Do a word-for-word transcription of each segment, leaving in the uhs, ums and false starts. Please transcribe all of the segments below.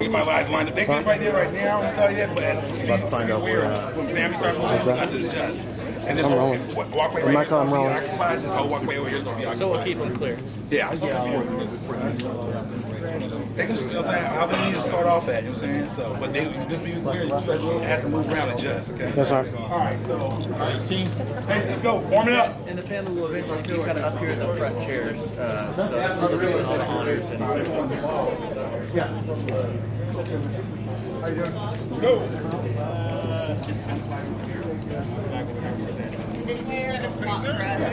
My last line. The big thing right there, right now, I'm sorry yet, but as the speed find out weird, where, when family starts to lose, I have to adjust. And this I'm whole rolling. walkway right here is going to be occupied. This whole walkway over here is going to be occupied. So we'll keep them clear. Yeah. They can still say how they need to start off at, you know what I'm saying? So, but they just be clear, you have to move around and adjust, okay? Yes, sir. All right, so, all right, team, hey, let's go, warm it up. And the family will eventually be kind of up here in the front chairs. Uh, so that's where they're doing all the honors. And Yeah. Go. Did you have a spot for us?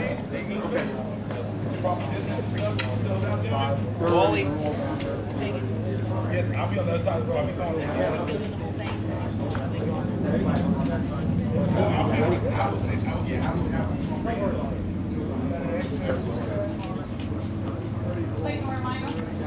Wally. Yes, I'll be on the other side of the road. I'll be going this Wait, more mine.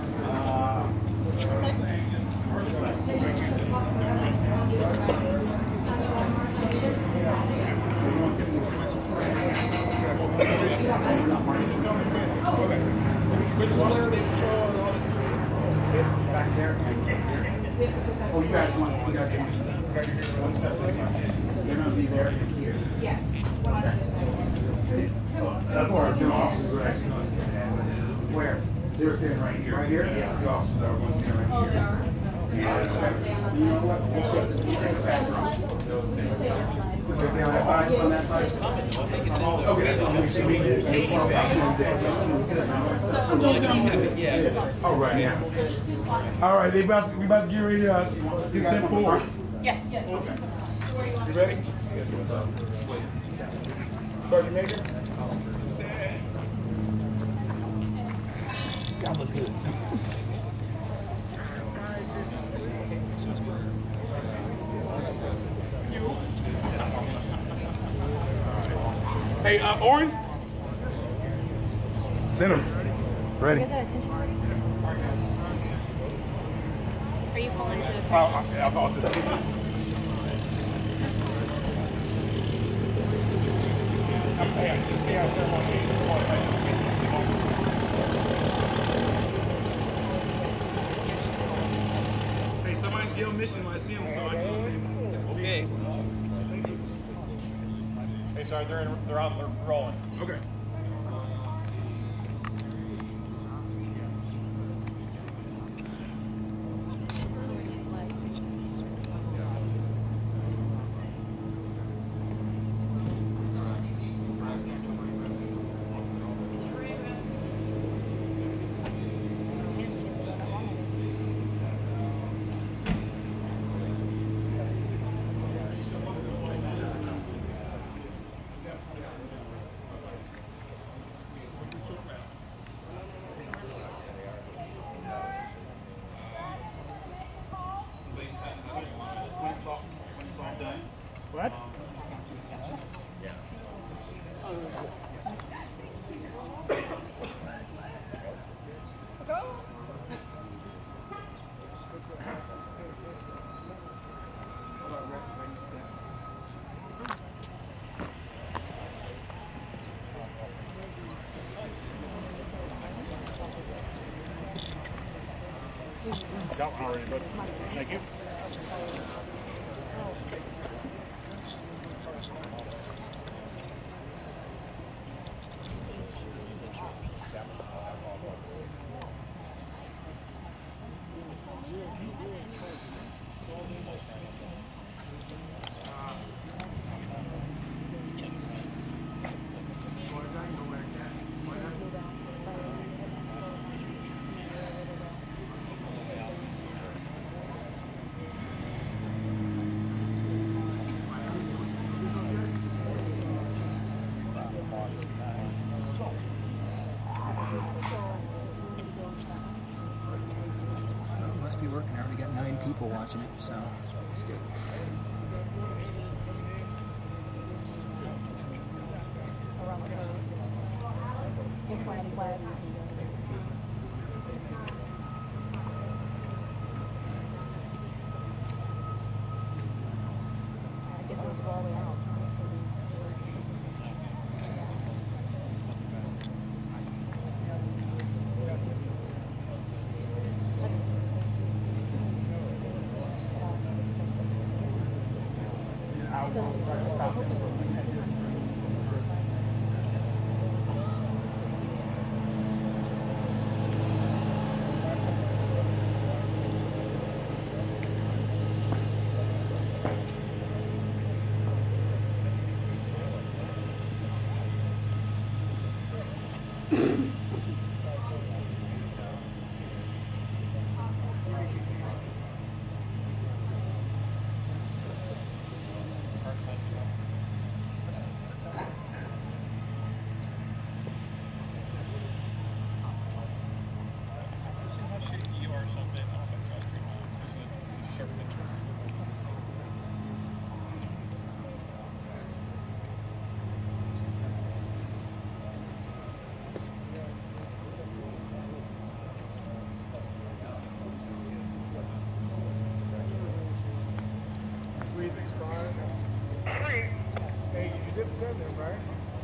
Back there. Oh, you guys want, you guys want to stop. They're going to be there and here. Yes. one hundred percent. That's where our two officers are actually going to stand. Where? They're standing right here. Right here? Yeah, the officers are going to stand right Oh, here. they are? Yeah, you know what? We'll take, we'll take a back drum. Because they stay on that side, on that side. Okay, that's what we should be. All right, yeah. All right, they about to, we about to get ready to uh, get sent forward. Yeah, yeah. Okay. You ready? Sergeant Major? Y'all look good. Hey, uh, Oren? Send him. Ready. Are you calling to the I'll, I'll, I'll call to the teacher. Hey, somebody give him mission when I see him, so I can go in. Okay. Hey, sorry, they're, in, they're out, they're rolling. Okay. What? Got one already, but thank you. Must be working. I already got nine people watching it, so it's good. I guess we'll go all the way out. Hey, you did send them, right?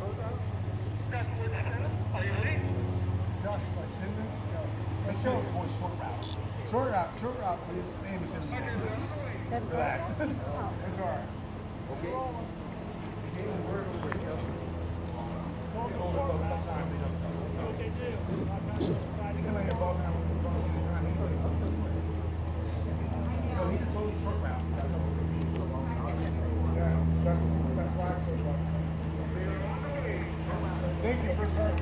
Are you ready? Josh, like ten minutes ago. Let's go. Short route. Short route, short route, please. Name is in the Relax. It's all right. Okay. They gave him word over here. Older folks, sometimes they don't know. They come out here all the time. Anytime anyway, so this way. No, he just told you short route. Yeah, that's, that's why I said that. Thank you for saying.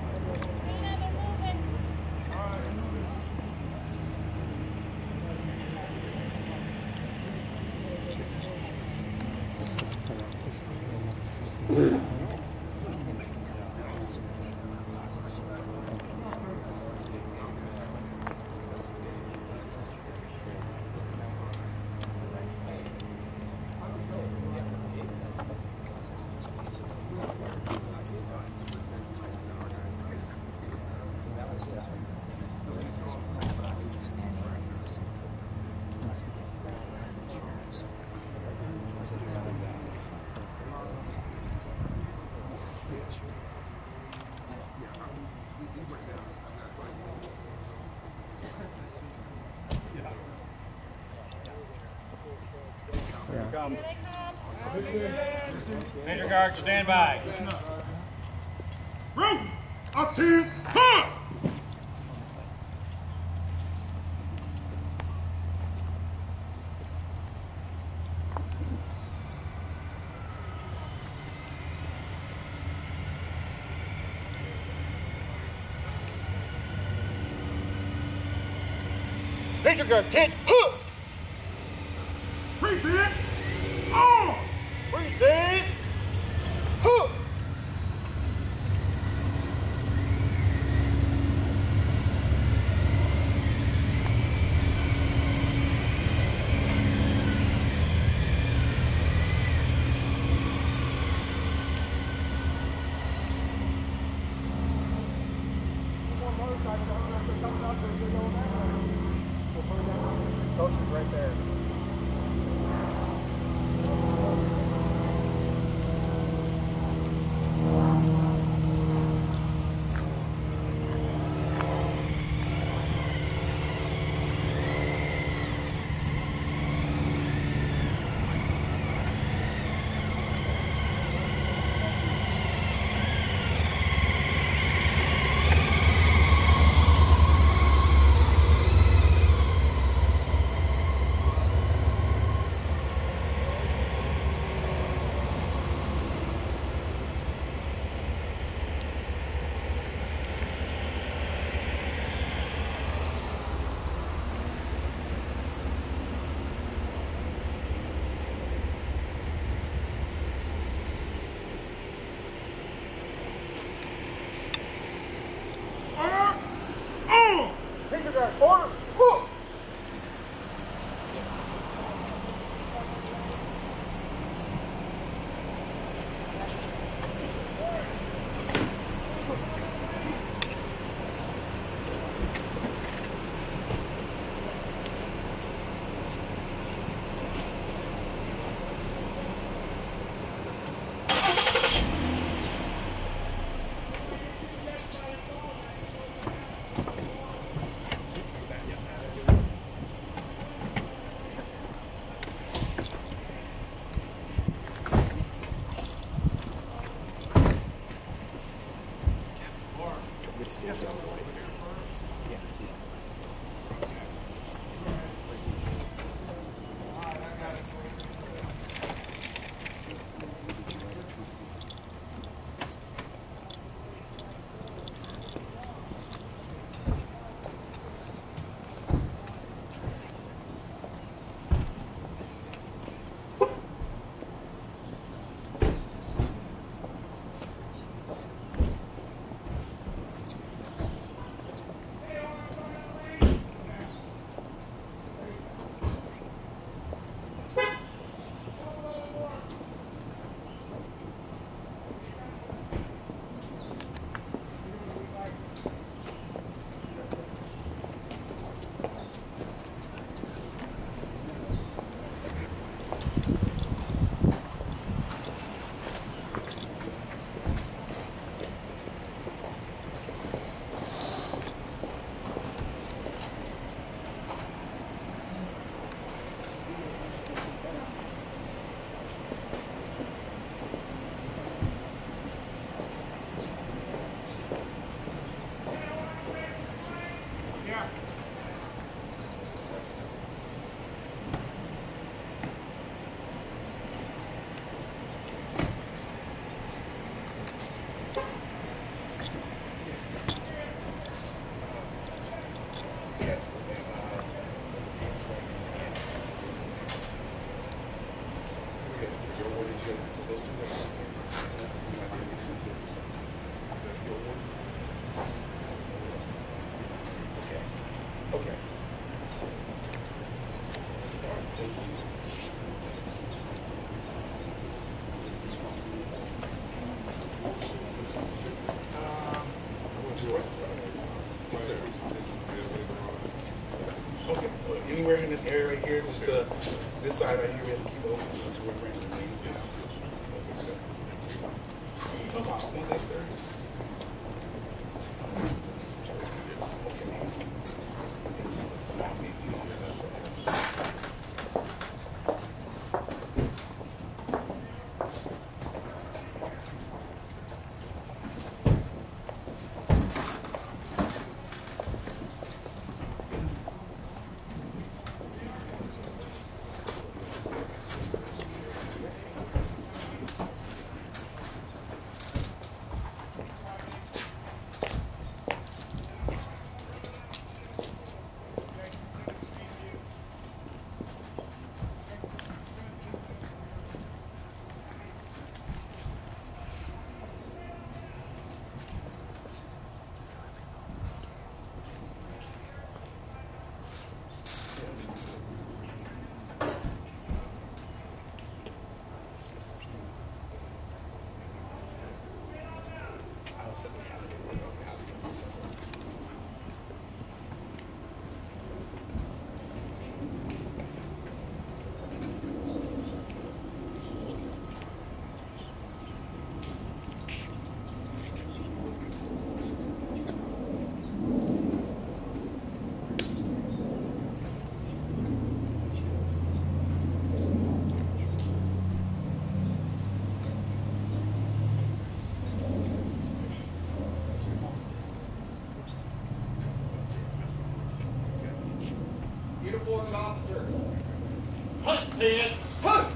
Come. Major guard, stand by. Root! Up to huh! Major guard, kid. Huh! Present! On! Present! Huh! Coach is right there. here in this area right here, just uh, this side right here, we have to keep open. That's where we're bringing the things down. Okay, sir. Come on, one day, sir. Uniformed officers. Hunt, Ted! Hunt!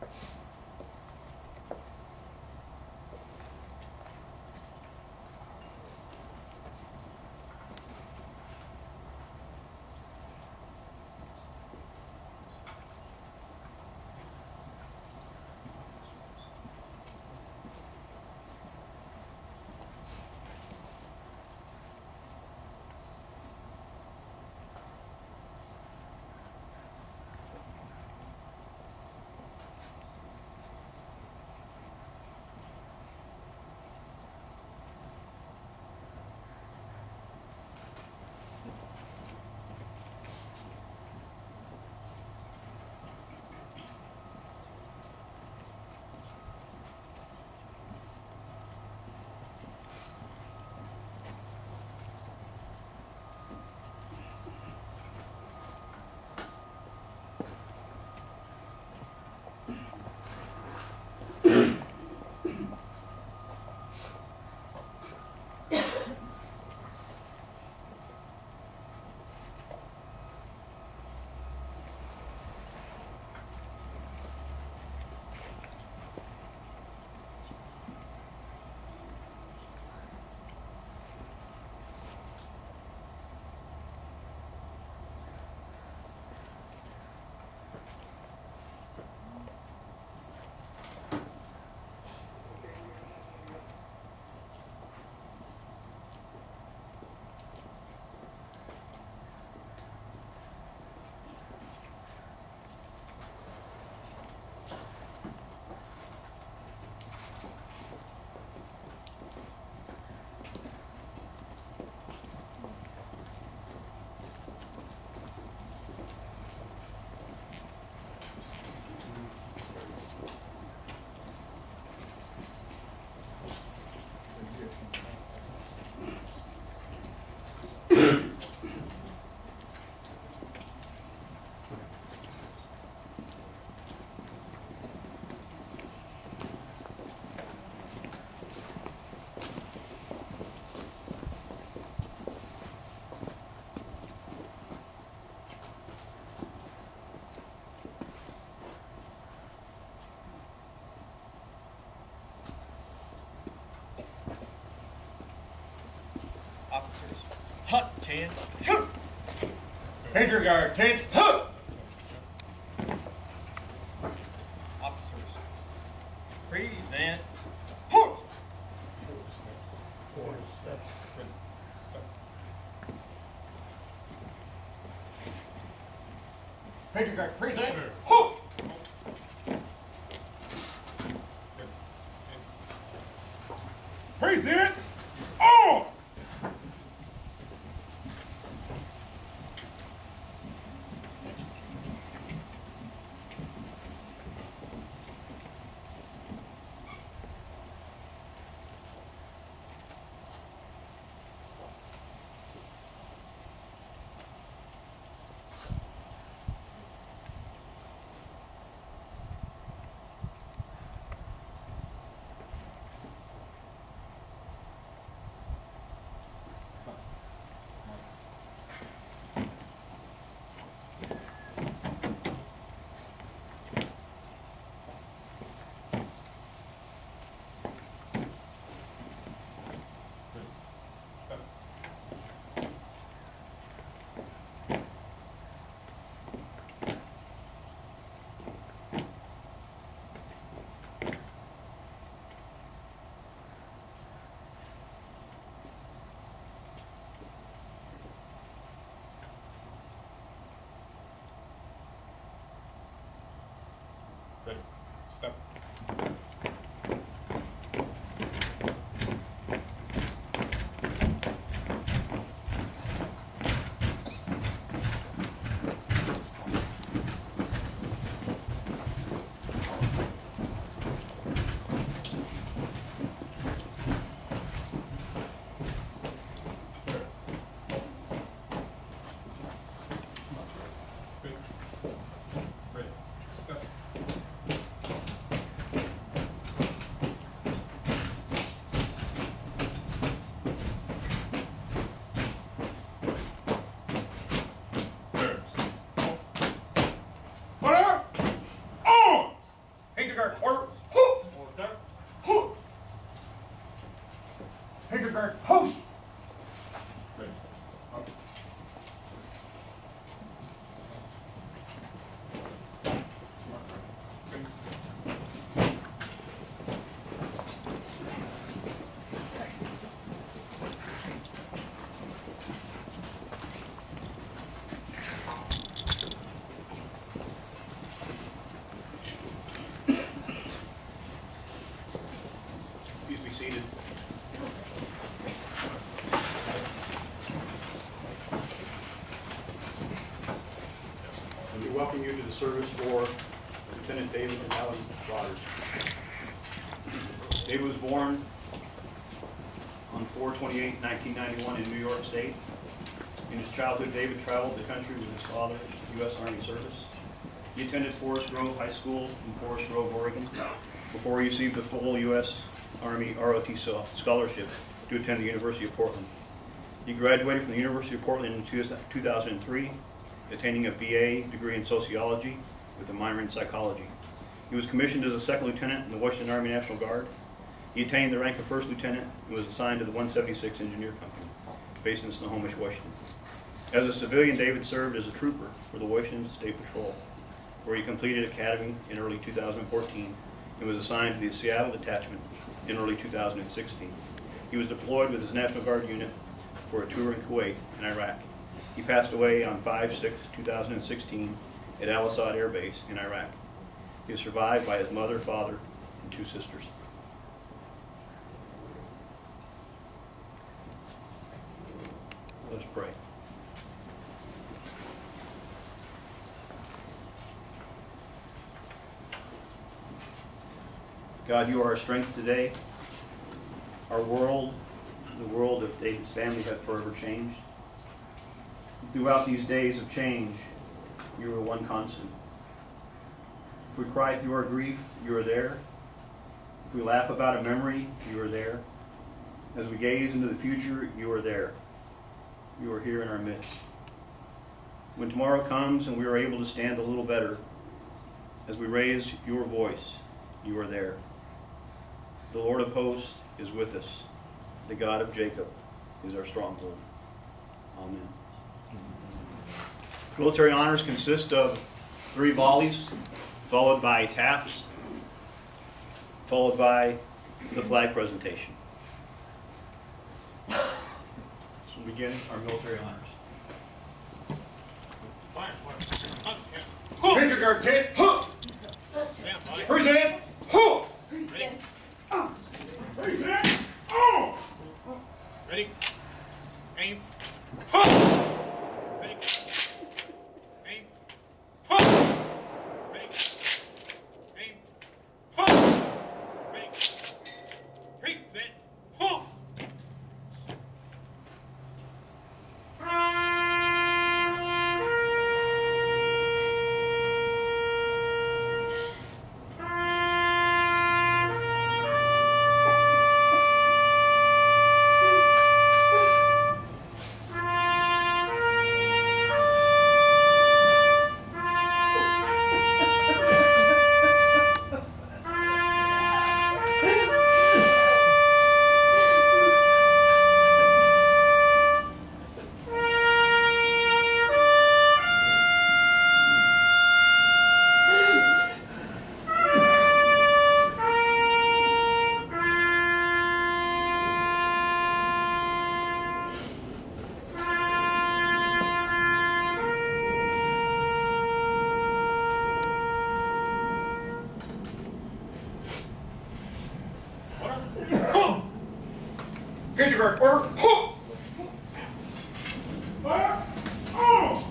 Officers, hut, ten, shoot! Pager guard, ten, huh! Officers, present, horse! Pager guard, present, huh! Present on! Ready, step. Ready, step. welcome you to the service for Lieutenant David and Helen Rodgers. David was born on four twenty-eight nineteen ninety-one in New York State. In his childhood, David traveled the country with his father's U S Army service. He attended Forest Grove High School in Forest Grove, Oregon, before he received a full U S Army R O T scholarship to attend the University of Portland. He graduated from the University of Portland in two thousand three, attaining a B A degree in sociology with a minor in psychology. He was commissioned as a second lieutenant in the Washington Army National Guard. He attained the rank of first lieutenant and was assigned to the one seventy-six Engineer Company, based in Snohomish, Washington. As a civilian, David served as a trooper for the Washington State Patrol, where he completed academy in early two thousand fourteen and was assigned to the Seattle Detachment in early two thousand sixteen. He was deployed with his National Guard unit for a tour in Kuwait and Iraq. He passed away on five six two thousand sixteen at Al Asad Air Base in Iraq. He is survived by his mother, father, and two sisters. Let us pray. God, you are our strength today. Our world, the world of David's family, have forever changed. Throughout these days of change, you are one constant. If we cry through our grief, you are there. If we laugh about a memory, you are there. As we gaze into the future, you are there. You are here in our midst. When tomorrow comes and we are able to stand a little better, as we raise your voice, you are there. The Lord of hosts is with us. The God of Jacob is our stronghold. Amen. Military honors consist of three volleys, followed by taps, followed by the flag presentation. So we begin our military honors. Patriot guard, ten, huh! Present, huh! Ready? Present, oh! Ready? Aim. Huh! Ready? Aim. Huh! Ready? Aim. Huh! Ready? Present. Huh! Patriot guard, order, huh! Fire, oh!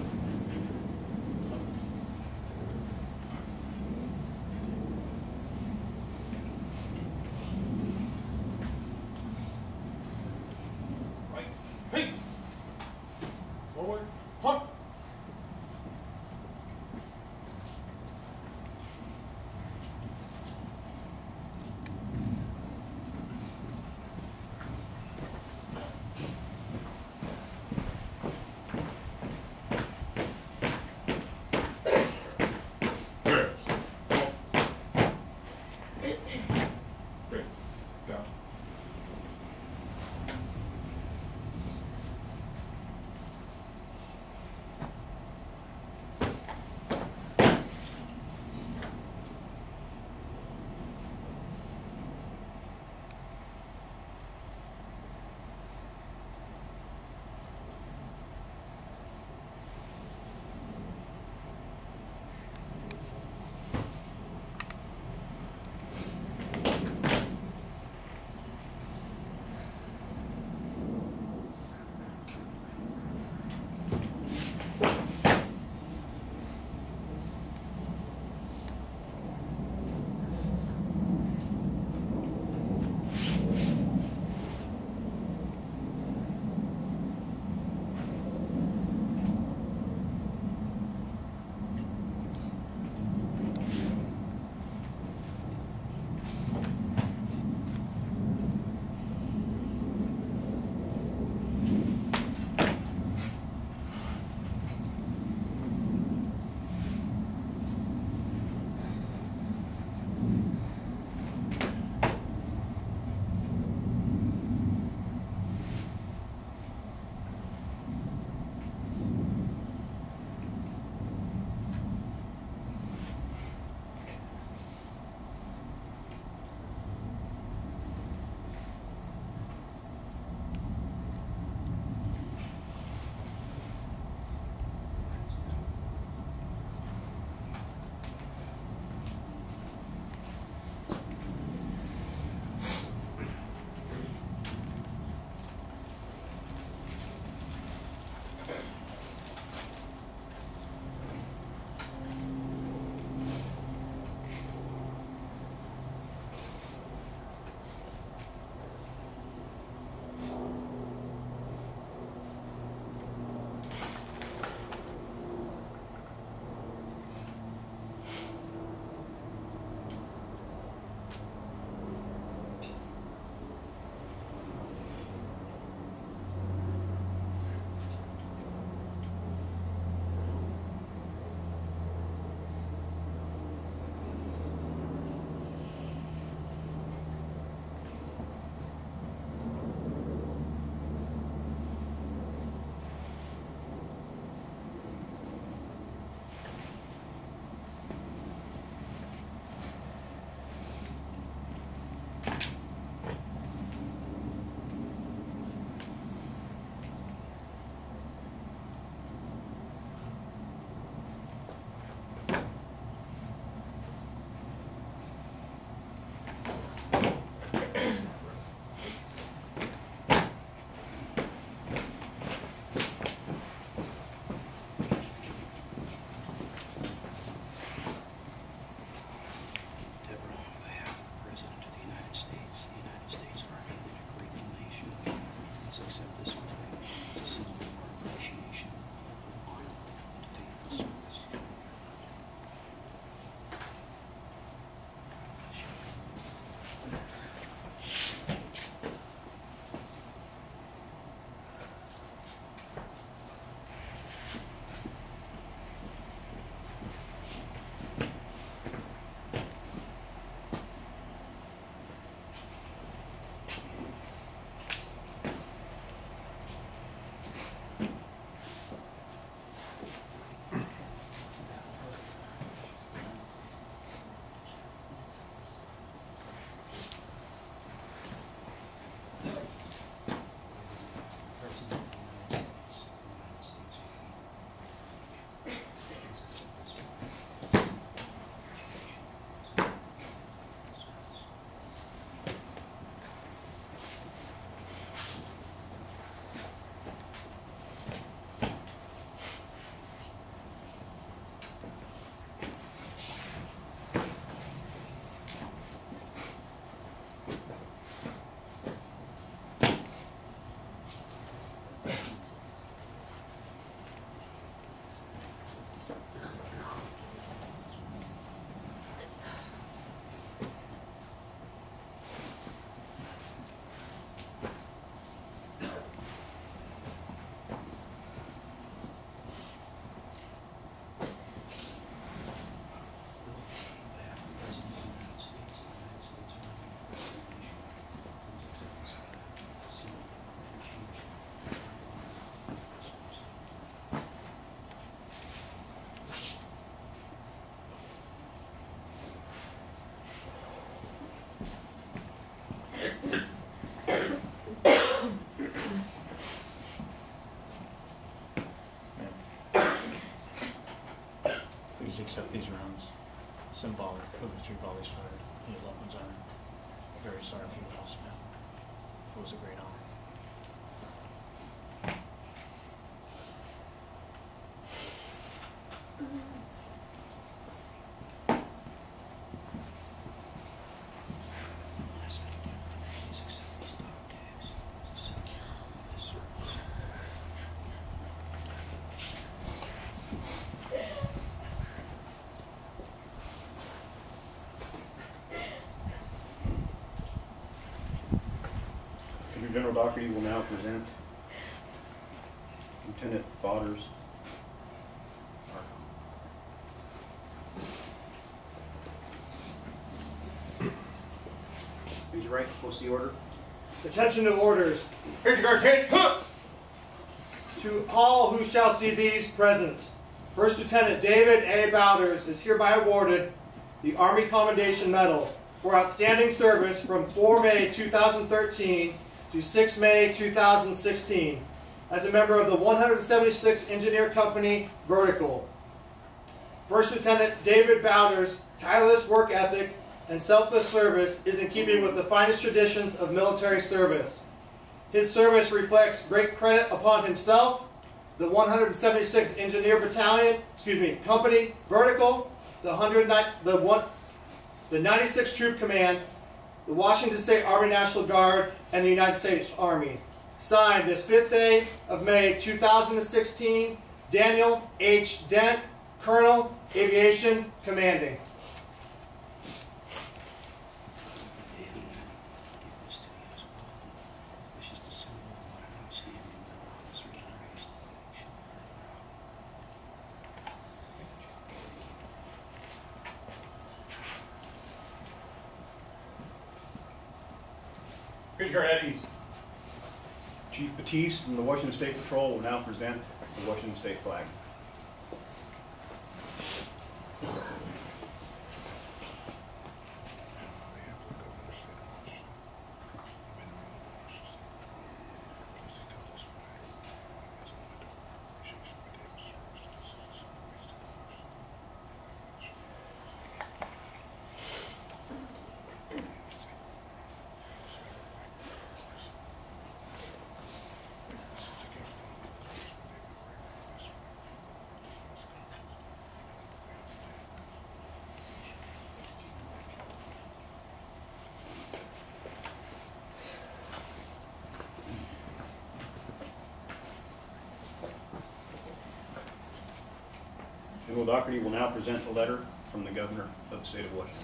Right. Hey! Forward. Huh! Please accept these rounds, symbolic of the three volleys fired in his loved one's honor. Very sorry for you lost, man. It was a great honor. General Doherty will now present Lieutenant Botters. Raise your right, post the order. Attention to orders. Here's your guard, take. Huh. To all who shall see these present, First Lieutenant David A. Bowders is hereby awarded the Army Commendation Medal for outstanding service from four May two thousand thirteen to six May two thousand sixteen as a member of the one hundred seventy-sixth Engineer Company Vertical. First Lieutenant David Bowders' tireless work ethic and selfless service is in keeping with the finest traditions of military service. His service reflects great credit upon himself, the one hundred seventy-sixth Engineer Battalion, excuse me, Company Vertical, the one hundred nine, the one, the ninety-sixth Troop Command, the Washington State Army National Guard, and the United States Army. Signed this fifth day of May two thousand sixteen, Daniel H. Dent, Colonel, Aviation, Commanding. Here's your guard, at ease. Chief Batiste from the Washington State Patrol will now present the Washington State flag. General Doherty will now present a letter from the Governor of the State of Washington.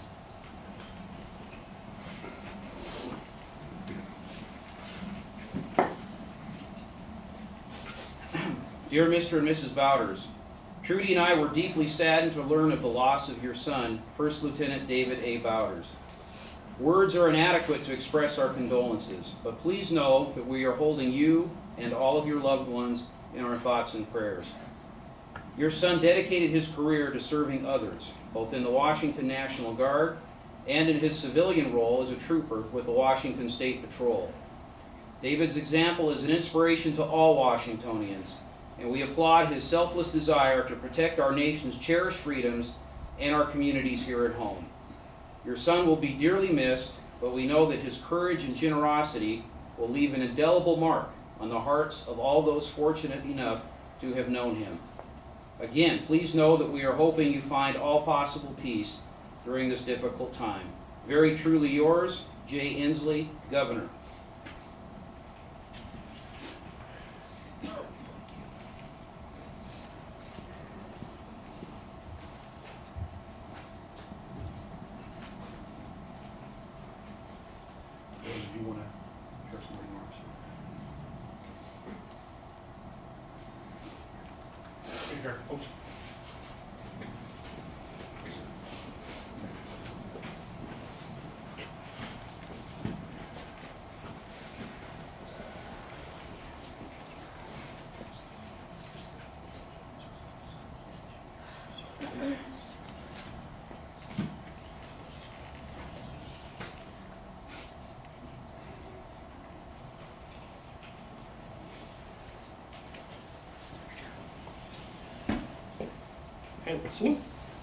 Dear Mister and Missus Bowders, Trudy and I were deeply saddened to learn of the loss of your son, First Lieutenant David A. Bowders. Words are inadequate to express our condolences, but please know that we are holding you and all of your loved ones in our thoughts and prayers. Your son dedicated his career to serving others, both in the Washington National Guard and in his civilian role as a trooper with the Washington State Patrol. David's example is an inspiration to all Washingtonians, and we applaud his selfless desire to protect our nation's cherished freedoms and our communities here at home. Your son will be dearly missed, but we know that his courage and generosity will leave an indelible mark on the hearts of all those fortunate enough to have known him. Again, please know that we are hoping you find all possible peace during this difficult time. Very truly yours, J. Inslee, Governor. Do you want to share some remarks? Here, oops. And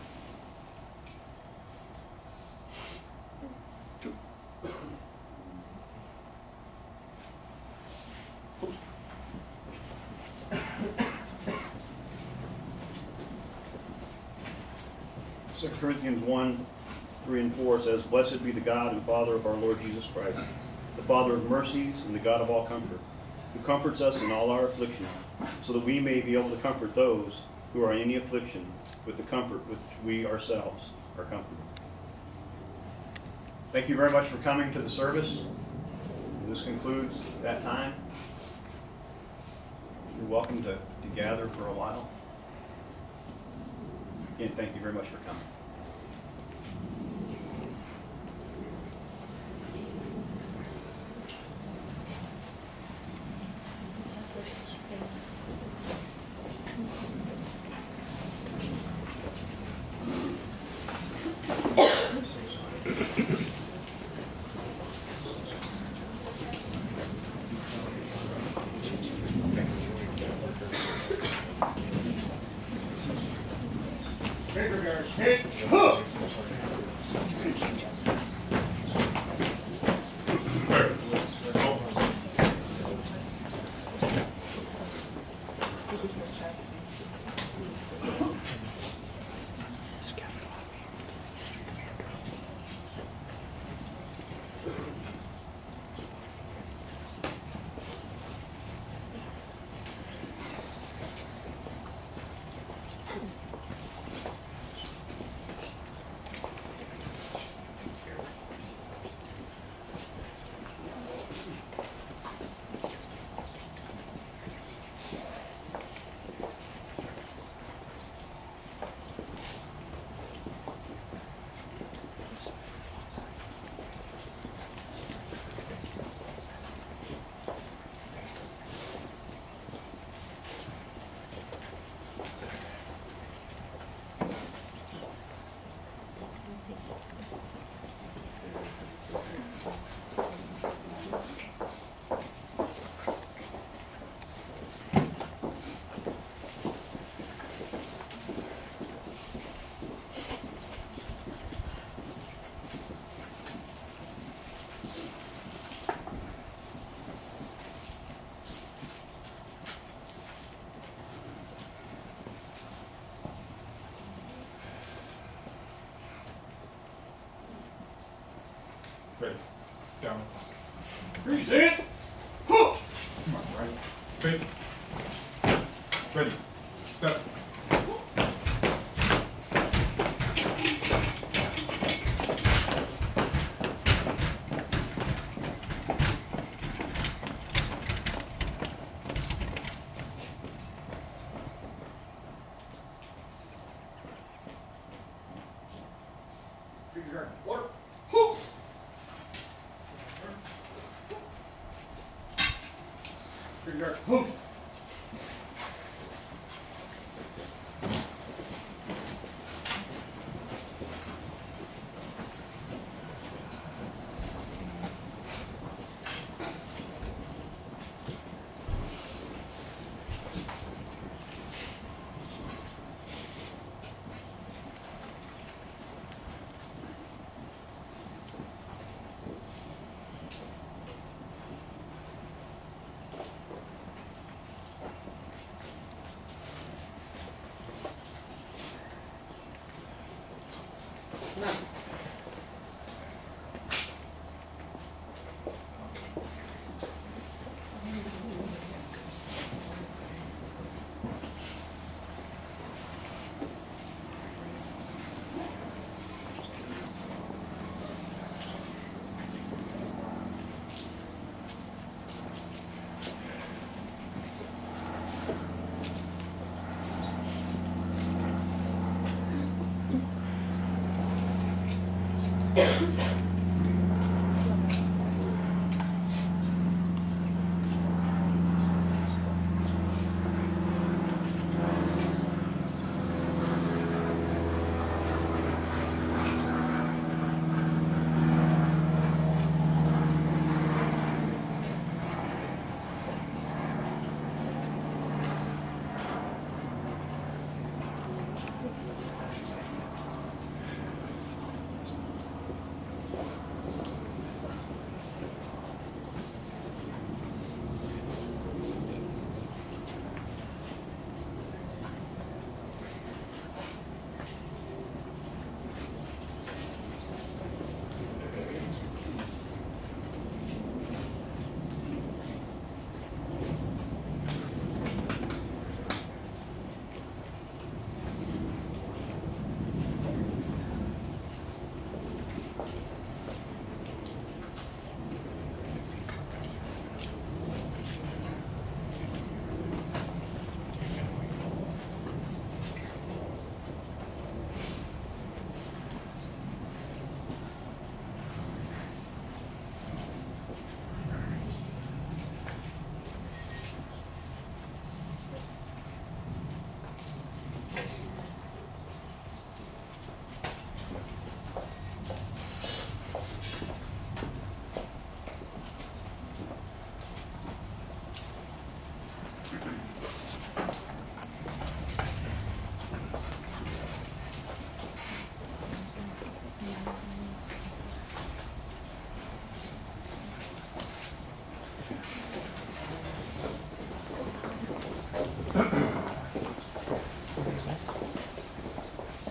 Second Corinthians one, three and four says, "Blessed be the God and Father of our Lord Jesus Christ, the Father of mercies and the God of all comfort, who comforts us in all our affliction, so that we may be able to comfort those who are in any affliction with the comfort with which we ourselves are comforted." Thank you very much for coming to the service. This concludes that time. You're welcome to, to gather for a while. Again, thank you very much for coming. Ready. Down. Freeze it. Hook. Come on, right. Fake. Ready. Step. Figure out. Hook. Figure out. Hook.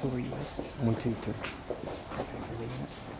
Who were you with? One, two, three. Okay, for leaving it.